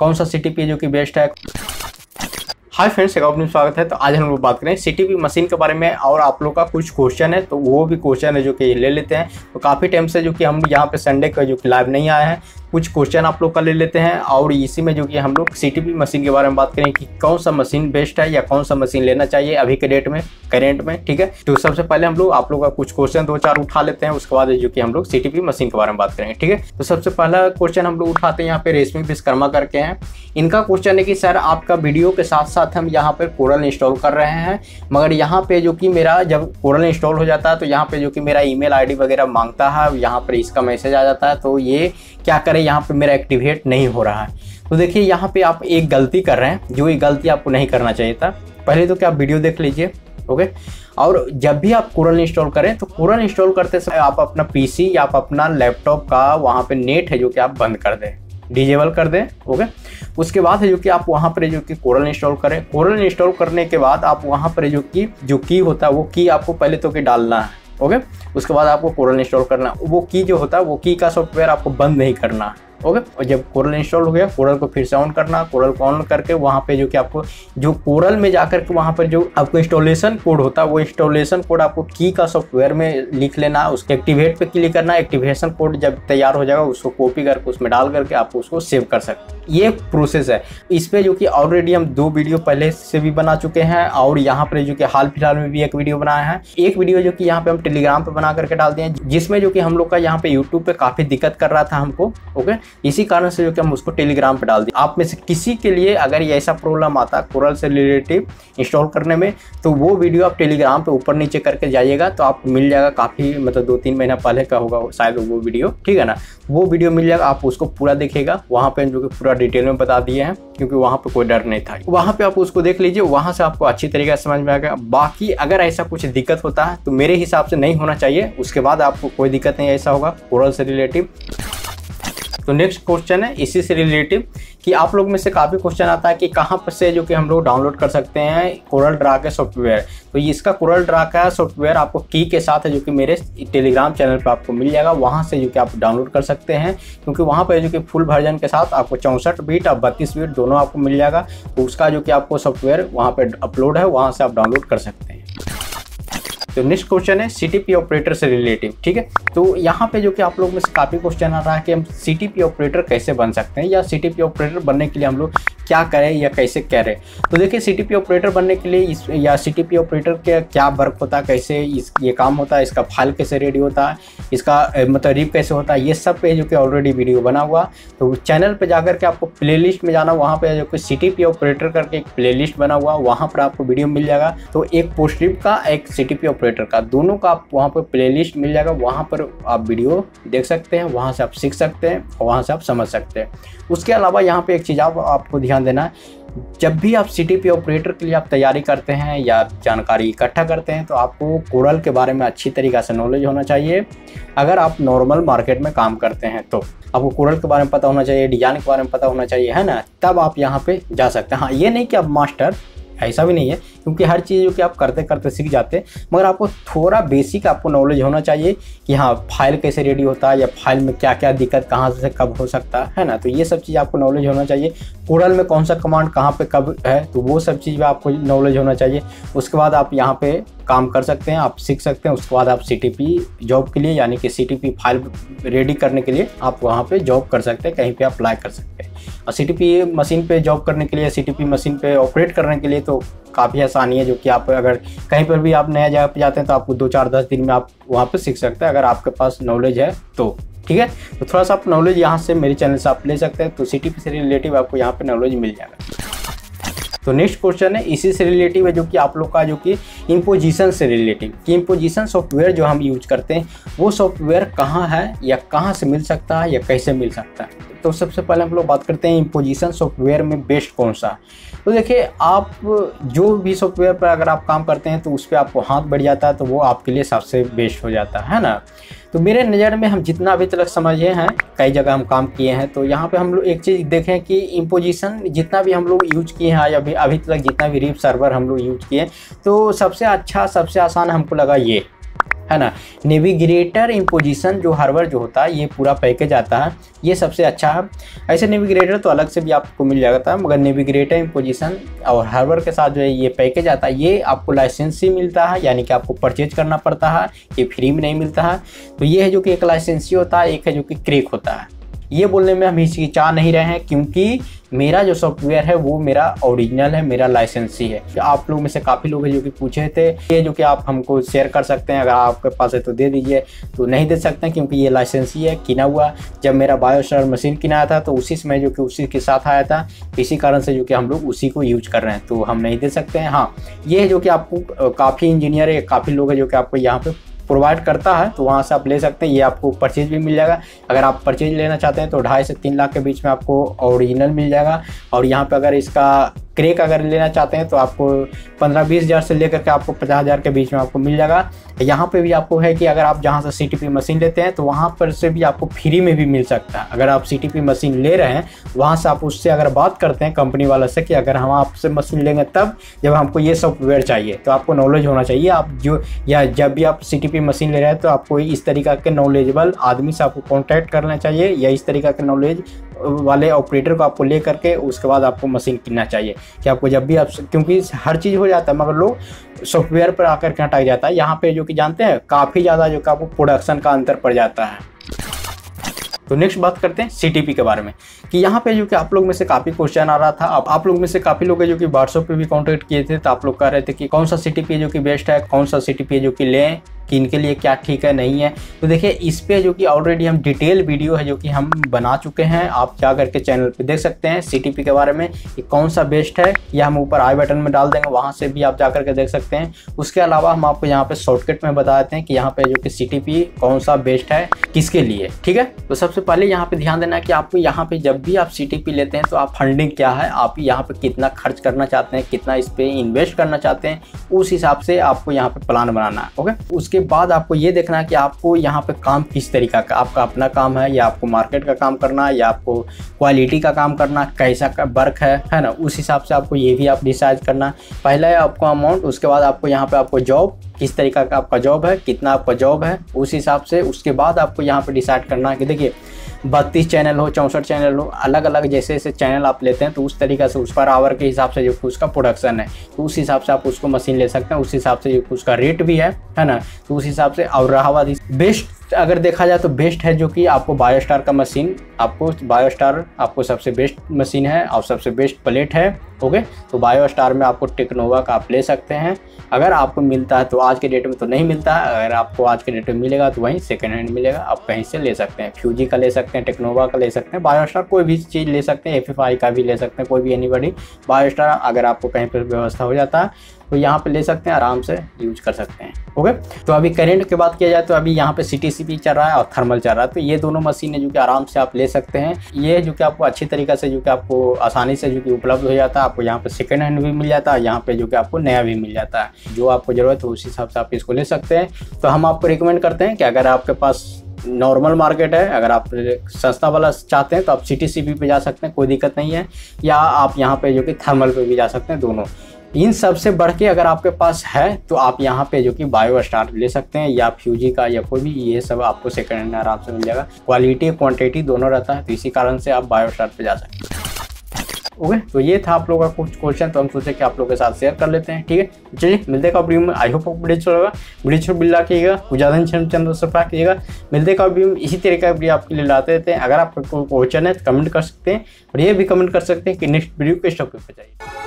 कौन सा सीटीपी जो कि बेस्ट है। हाय फ्रेंड्स, एक अपनी स्वागत है। तो आज हम लोग बात करें सीटीपी मशीन के बारे में और आप लोग का कुछ क्वेश्चन है तो वो भी क्वेश्चन है जो कि ले लेते हैं। तो काफ़ी टाइम से जो कि हम यहाँ पे संडे का जो कि लाइव नहीं आया है, कुछ क्वेश्चन आप लोग का ले लेते हैं और इसी में जो कि हम लोग सीटीपी मशीन के बारे में बात करें कि कौन सा मशीन बेस्ट है या कौन सा मशीन लेना चाहिए अभी के डेट में, करेंट में। ठीक है, तो सबसे पहले हम लोग आप लोग का कुछ क्वेश्चन 2-4 उठा लेते हैं, उसके बाद जो कि हम लोग सीटीपी मशीन के बारे में बात करेंगे। ठीक है, तो सबसे पहला क्वेश्चन हम लोग उठाते हैं यहाँ पे रेशमी विश्वकर्मा करके हैं। इनका क्वेश्चन है कि सर आपका वीडियो के साथ साथ हम यहाँ पर कोरल इंस्टॉल कर रहे हैं, मगर यहाँ पे जो कि मेरा जब कोरल इंस्टॉल हो जाता है तो यहाँ पे जो कि मेरा ईमेल आईडी वगैरह मांगता है, यहाँ पर इसका मैसेज आ जाता है, तो ये क्या करें, यहाँ पे मेरा एक्टिवेट नहीं हो रहा है। तो देखिए यहाँ पे आप एक गलती कर रहे हैं, जो ये गलती आपको नहीं करना चाहिए था। पहले तो क्या आप वीडियो देख लीजिए, ओके। और जब भी आप कोरल इंस्टॉल करें तो कोरल इंस्टॉल करते समय आप अपना पीसी या आप अपना लैपटॉप का वहाँ पे नेट है जो कि आप बंद कर दें, डिजेबल कर दें, ओके। उसके बाद है जो कि आप वहाँ पर जो कि कोरल इंस्टॉल करें। कोरल इंस्टॉल करने के बाद आप वहाँ पर जो की होता है वो की आपको पहले तो कि डालना है, ओके। उसके बाद आपको कोरल इंस्टॉल करना, वो की जो होता है वो की का सॉफ्टवेयर आपको बंद नहीं करना है, ओके। और जब कोरल इंस्टॉल हो गया, कोरल को फिर से ऑन करना, कोरल को ऑन करके वहाँ पे जो कि आपको जो कोरल में जाकर के वहाँ पर जो आपको इंस्टॉलेशन कोड होता है वो इंस्टॉलेशन कोड आपको की का सॉफ्टवेयर में लिख लेना, उसके एक्टिवेट पे क्लिक करना। एक्टिवेशन कोड जब तैयार हो जाएगा उसको कॉपी करके उसमें डाल करके आप उसको सेव कर सकते हैं। ये प्रोसेस है। इस पर जो कि ऑलरेडी हम 2 वीडियो पहले से भी बना चुके हैं और यहाँ पर जो कि हाल फिलहाल में भी एक वीडियो बनाया है। एक वीडियो जो कि यहाँ पे हम टेलीग्राम पे बना करके डाल दिए हैं, जिसमें जो कि हम लोग का यहाँ पे यूट्यूब पे काफ़ी दिक्कत कर रहा था हमको, ओके। इसी कारण से जो कि हम उसको टेलीग्राम पे डाल दिए। आप में से किसी के लिए अगर ये ऐसा प्रॉब्लम आता है कोरल से रिलेटिव इंस्टॉल करने में, तो वो वीडियो आप टेलीग्राम पे ऊपर नीचे करके जाइएगा तो आपको मिल जाएगा। काफ़ी मतलब 2-3 महीना पहले का होगा शायद वो वीडियो, ठीक है ना। वो वीडियो मिल जाएगा, आप उसको पूरा देखिएगा। वहाँ पे जो कि पूरा डिटेल में बता दिए हैं, क्योंकि वहाँ पे कोई डर नहीं था। वहाँ पे आप उसको देख लीजिए, वहाँ से आपको अच्छी तरीके से समझ में आएगा। बाकी अगर ऐसा कुछ दिक्कत होता है तो मेरे हिसाब से नहीं होना चाहिए, उसके बाद आपको कोई दिक्कत नहीं ऐसा होगा कोरल से रिलेटिव। तो नेक्स्ट क्वेश्चन है इसी से रिलेटिव कि आप लोग में से काफ़ी क्वेश्चन आता है कि कहाँ पर से जो कि हम लोग डाउनलोड कर सकते हैं कोरल ड्रा के सॉफ्टवेयर। तो ये इसका कोरल ड्रा का सॉफ्टवेयर आपको की के साथ है जो कि मेरे टेलीग्राम चैनल पर आपको मिल जाएगा, वहाँ से जो कि आप डाउनलोड कर सकते हैं। क्योंकि वहाँ पर जो कि फुल वर्जन के साथ आपको 64 बिट और 32 बिट दोनों आपको मिल जाएगा। तो उसका जो कि आपको सॉफ्टवेयर वहाँ पर अपलोड है, वहाँ से आप डाउनलोड कर सकते हैं। तो नेक्स्ट क्वेश्चन है सीटीपी ऑपरेटर से रिलेटिव, ठीक है। तो यहाँ पे जो कि आप लोग में से काफ़ी क्वेश्चन आ रहा है कि हम सीटीपी ऑपरेटर कैसे बन सकते हैं या सीटीपी ऑपरेटर बनने के लिए हम लोग क्या करें या कैसे करें। तो देखिए सीटीपी ऑपरेटर बनने के लिए या सीटीपी ऑपरेटर के क्या वर्क होता है, कैसे ये काम होता है, इसका फाइल कैसे रेडी होता है, इसका मतलब रीप कैसे होता है, ये सब पे जो कि ऑलरेडी वीडियो बना हुआ। तो चैनल पे जाकर के आपको प्लेलिस्ट में जाना, वहाँ पे जो कि सीटीपी ऑपरेटर करके एक प्लेलिस्ट बना हुआ, वहाँ पर आपको वीडियो मिल जाएगा। तो एक पोस्ट रिप का, एक सीटीपी ऑपरेटर का, दोनों का आप वहाँ पर प्लेलिस्ट मिल जाएगा, वहाँ पर आप वीडियो देख सकते हैं, वहाँ से आप सीख सकते हैं और वहाँ से आप समझ सकते हैं। उसके अलावा यहाँ पे एक चीज़ आपको ध्यान देना है, जब भी आप सीटीपी ऑपरेटर के लिए आप तैयारी करते हैं या जानकारी इकट्ठा करते हैं तो आपको कोरल के बारे में अच्छी तरीक़े से नॉलेज होना चाहिए। अगर आप नॉर्मल मार्केट में काम करते हैं तो आपको कोरल के बारे में पता होना चाहिए, डिजाइन के बारे में पता होना चाहिए, है ना, तब आप यहाँ पे जा सकते हैं। हाँ, ये नहीं कि आप मास्टर, ऐसा भी नहीं है, क्योंकि हर चीज़ जो कि आप करते करते सीख जाते हैं, मगर आपको थोड़ा बेसिक आपको नॉलेज होना चाहिए कि हाँ फाइल कैसे रेडी होता है या फाइल में क्या क्या दिक्कत कहाँ से कब हो सकता है ना। तो ये सब चीज़ आपको नॉलेज होना चाहिए। कोरल में कौन सा कमांड कहाँ पे कब है, तो वो सब चीज़ में आपको नॉलेज होना चाहिए। उसके बाद आप यहाँ पे काम कर सकते हैं, आप सीख सकते हैं। उसके बाद आप सीटीपी जॉब के लिए यानी कि सीटीपी फाइल रेडी करने के लिए आप वहाँ पे जॉब कर सकते हैं, कहीं पे अप्लाई कर सकते हैं। और सीटीपी मशीन पे जॉब करने के लिए, सीटीपी मशीन पे ऑपरेट करने के लिए तो काफ़ी आसानी है, जो कि आप अगर कहीं पर भी आप नया जगह पे जाते हैं तो आपको 2-4-10 दिन में आप वहाँ पे सीख सकते हैं, अगर आपके पास नॉलेज है तो, ठीक है। तो थोड़ा सा आप नॉलेज यहाँ से मेरे चैनल से आप ले सकते हैं, तो सीटीपी से रिलेटिव आपको यहाँ पे नॉलेज मिल जाएगा। तो नेक्स्ट क्वेश्चन है इसी से रिलेटिव है, जो कि आप लोग का जो कि इम्पोजिशन से रिलेटिव कि इम्पोजिशन सॉफ्टवेयर जो हम यूज करते हैं वो सॉफ्टवेयर कहाँ है या कहाँ से मिल सकता है या कैसे मिल सकता है। तो सबसे पहले हम लोग बात करते हैं इम्पोजिशन सॉफ्टवेयर में बेस्ट कौन सा। तो देखिए आप जो भी सॉफ्टवेयर पर अगर आप काम करते हैं तो उस पर आपको हाथ बढ़ जाता है तो वो आपके लिए सबसे बेस्ट हो जाता है ना। तो मेरे नज़र में हम जितना अभी तक समझे हैं, कई जगह हम काम किए हैं, तो यहाँ पे हम लोग एक चीज़ देखें कि इम्पोजिशन जितना भी हम लोग यूज किए हैं या अभी तक जितना भी रीप सर्वर हम लोग यूज किए, तो सबसे अच्छा सबसे आसान हमको लगा ये, है ना। नेविगेटर इन पोजीशन जो हार्डवेयर जो होता है ये पूरा पैकेज आता है, ये सबसे अच्छा है। ऐसे नेविगेटर तो अलग से भी आपको मिल जाता है, मगर नेविगेटर इन पोजीशन और हार्डवेयर के साथ जो है ये पैकेज आता है, ये आपको लाइसेंस ही मिलता है, यानी कि आपको परचेज करना पड़ता है, ये फ्री में नहीं मिलता है। तो ये है जो कि एक लाइसेंसी होता है, एक है जो कि क्रैक होता है। ये बोलने में हम हिचकिचा नहीं रहे हैं, क्योंकि मेरा जो सॉफ्टवेयर है वो मेरा ओरिजिनल है, मेरा लाइसेंसी है। आप लोग में से काफ़ी लोग हैं जो कि पूछे थे ये जो कि आप हमको शेयर कर सकते हैं, अगर आपके पास है तो दे दीजिए। तो नहीं दे सकते हैं क्योंकि ये लाइसेंसी है, किना हुआ। जब मेरा बायोस्टार मशीन किनाया था तो उसी समय जो कि उसी के साथ आया था, इसी कारण से जो कि हम लोग उसी को यूज कर रहे हैं, तो हम नहीं दे सकते हैं। हाँ, ये है जो कि आपको काफ़ी इंजीनियर है, काफ़ी लोग हैं जो कि आपको यहाँ पे प्रोवाइड करता है, तो वहाँ से आप ले सकते हैं। ये आपको परचेज भी मिल जाएगा। अगर आप परचेज लेना चाहते हैं तो 2.5 से 3 लाख के बीच में आपको ओरिजिनल मिल जाएगा। और यहाँ पे अगर इसका क्रैक अगर लेना चाहते हैं तो आपको 15-20 हज़ार से लेकर के आपको 50 हज़ार के बीच में आपको मिल जाएगा। यहाँ पे भी आपको है कि अगर आप जहाँ से CTP मशीन लेते हैं तो वहाँ पर से भी आपको फ्री में भी मिल सकता है। अगर आप CTP मशीन ले रहे हैं, वहाँ से आप उससे अगर बात करते हैं कंपनी वाला से कि अगर हम आपसे मशीन लेंगे तब जब हमको ये सॉफ्टवेयर चाहिए, तो आपको नॉलेज होना चाहिए। आप जो या जब भी आप CTP मशीन ले रहे हैं तो आपको इस तरीक़ा के नॉलेजेबल आदमी से आपको कॉन्टैक्ट करना चाहिए, या इस तरीक़ा के नॉलेज वाले ऑपरेटर को आपको ले करके उसके बाद आपको मशीन किनना चाहिए। कि आपको जब भी आप, क्योंकि हर चीज़ हो जाता है मगर लोग सॉफ्टवेयर पर आकर के अटक जाता है। यहाँ पे जो कि जानते हैं काफ़ी ज़्यादा जो कि आपको प्रोडक्शन का अंतर पड़ जाता है। तो नेक्स्ट बात करते हैं CTP के बारे में, कि यहाँ पे जो कि आप लोग में से काफ़ी क्वेश्चन आ रहा था। आप लोग में से काफ़ी लोग हैं जो कि व्हाट्सएप पे भी कांटेक्ट किए थे, तो आप लोग कह रहे थे कि कौन सा CTP है जो कि बेस्ट है, कौन सा CTP है जो कि लें, कि इनके लिए क्या ठीक है नहीं है। तो देखिए इस पे जो कि ऑलरेडी हम डिटेल वीडियो है जो कि हम बना चुके हैं, आप जा करके चैनल पे देख सकते हैं CTP के बारे में कि कौन सा बेस्ट है, या हम ऊपर आई बटन में डाल देंगे, वहाँ से भी आप जा करके देख सकते हैं। उसके अलावा हम आपको यहाँ पे शॉर्टकट में बता देते हैं कि यहाँ पे जो कि CTP कौन सा बेस्ट है किसके लिए, ठीक है। तो सबसे पहले यहाँ पे ध्यान देना है कि आपको यहाँ पे जब भी आप CTP लेते हैं तो आप फंडिंग क्या है, आप यहाँ पे कितना खर्च करना चाहते हैं, कितना इस पे इन्वेस्ट करना चाहते हैं, उस हिसाब से आपको यहाँ पे प्लान बनाना है, ओके। उसके बाद आपको ये देखना है कि आपको यहाँ पे काम किस तरीका का, आपका अपना काम है या आपको मार्केट का काम करना है या आपको क्वालिटी का काम करना, कैसा का वर्क है ना। उस हिसाब से आपको ये भी आप डिसाइड करना। पहला है आपको अमाउंट, उसके बाद आपको यहाँ पे आपको जॉब, किस तरीका का आपका जॉब है, कितना आपका जॉब है, उस हिसाब से। उसके बाद आपको यहाँ पे डिसाइड करना है कि देखिए 32 चैनल हो, 64 चैनल हो, अलग अलग जैसे जैसे चैनल आप लेते हैं तो उस तरीक़े से उस पर आवर के हिसाब से जो उसका प्रोडक्शन है, तो उस हिसाब से आप उसको मशीन ले सकते हैं। उस हिसाब से जो उसका रेट भी है ना, तो उस हिसाब से। और रहा बात बेस्ट अगर देखा जाए तो बेस्ट है जो कि आपको बायोस्टार का मशीन, आपको बायोस्टार आपको सबसे बेस्ट मशीन है और सबसे बेस्ट प्लेट है, ओके। तो बायोस्टार में आपको टेक्नोवा का आप ले सकते हैं, अगर आपको मिलता है तो। आज के डेट में तो नहीं मिलता है, अगर आपको आज के डेट में मिलेगा तो वहीं सेकेंड हैंड मिलेगा, आप कहीं से ले सकते हैं। फ्यूजी का ले सकते हैं, टेक्नोवा का ले सकते हैं, बायोस्टार कोई भी चीज़ ले सकते हैं, FFI का भी ले सकते हैं, कोई भी एनीबॉडी। बायोस्टार अगर आपको कहीं पर व्यवस्था हो जाता है तो यहाँ पे ले सकते हैं, आराम से यूज कर सकते हैं, ओके। तो अभी करेंट की बात किया जाए तो अभी यहाँ पे CTCP चल रहा है और थर्मल चल रहा है, तो ये दोनों मशीन है जो कि आराम से आप ले सकते हैं। ये जो कि आपको अच्छी तरीके से जो कि आपको आसानी से जो कि उपलब्ध हो जाता है। आपको यहाँ पे सेकेंड हैंड भी मिल जाता है, यहाँ पे जो कि आपको नया भी मिल जाता है। जो आपको ज़रूरत है उस हिसाब से आप इसको ले सकते हैं। तो हम आपको रिकमेंड करते हैं कि अगर आपके पास नॉर्मल मार्केट है, अगर आप सस्ता वाला चाहते हैं तो आप CTCP पे जा सकते हैं, कोई दिक्कत नहीं है, या आप यहाँ पे जो कि थर्मल पे भी जा सकते हैं, दोनों। इन सबसे बढ़ के अगर आपके पास है तो आप यहाँ पे जो कि बायोस्टार ले सकते हैं, या फ्यूजी का या कोई भी, ये सब आपको सेकंड हैंड आराम से मिल जाएगा। क्वालिटी क्वांटिटी दोनों रहता है, तो इसी कारण से आप बायोस्टार पे जा सकते हैं, ओके। तो ये था आप लोगों का कुछ क्वेश्चन, तो हम सोचे कि आप लोगों के साथ शेयर कर लेते हैं, ठीक है। चलिए मिलते का वीडियो में, आई होप आपको वीडियो अच्छा लगा। वीडियो बिल्ला कीजिएगा, कुछ ज़्यादा चैनल सब्सक्राइब कीजिएगा। मिलते का वीडियो इसी तरह का वीडियो आपके लिए लाते रहते हैं। अगर आपको कोई क्वेश्चन है तो कमेंट कर सकते हैं, और ये भी कमेंट कर सकते हैं कि नेक्स्ट वीडियो किस टॉपिक पर चाहिए।